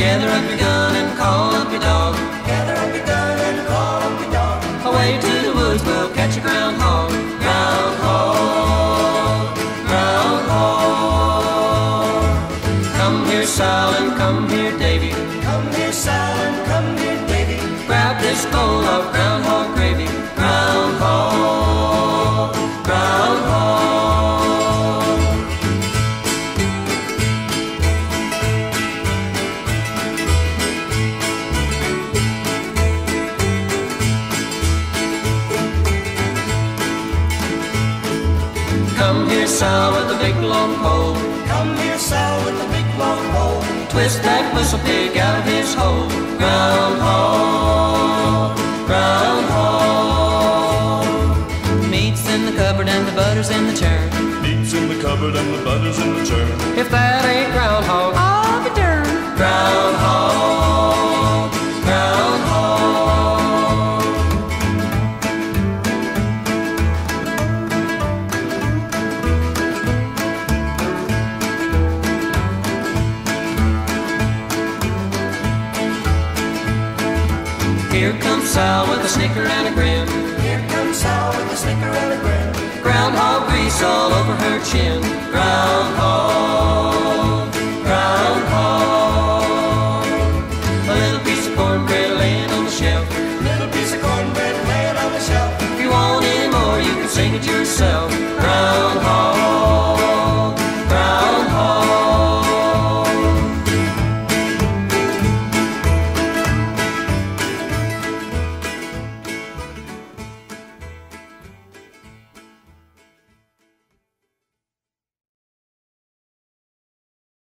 Gather up your gun and call up your dog. Gather up your gun and call up your dog. Away to the woods, we'll catch a groundhog. Groundhog, groundhog. Come here, Sal, and come here, Davy. Come here, Sal, and come here, Davy. Grab this bowl of groundhog gravy. Groundhog, groundhog. Come here, Sal, with a big long pole. Come here, Sal, with a big long pole. Twist that whistle pig out of his hole. Groundhog, groundhog. Meat's in the cupboard and the butter's in the churn. Meat's in the cupboard and the butter's in the churn. If that ain't groundhog, I'll be darned. Groundhog, groundhog. Here comes Sal with a snicker and a grin. Here comes Sal with a snicker and a grin. Groundhog grease all over her chin. Groundhog.